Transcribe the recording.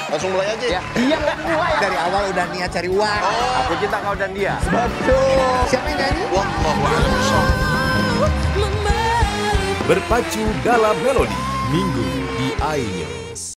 Langsung mulai aja. Ya, dia mau mulai. Dari awal udah niat cari uang. Aku cinta kau dan dia. Betul. Siapa yang nyanyi? Wallahu a'lam bishawab. Berpacu dalam melodi Minggu di iNews.